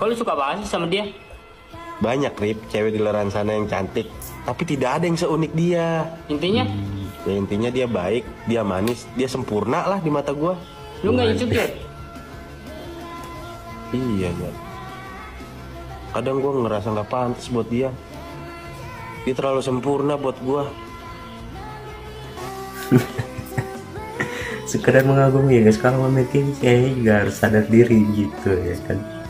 Kok lu suka banget sih sama dia? Banyak Rip, cewek di luar sana yang cantik, tapi tidak ada yang seunik dia. Intinya, Ya intinya dia baik, dia manis, dia sempurna lah di mata gua. lu nggak insecure? Iya ya. Kadang gua ngerasa nggak pantas buat dia. Dia terlalu sempurna buat gua. Sekedar mengagumi ya guys, kalau memiliki kayaknya juga harus sadar diri gitu ya kan.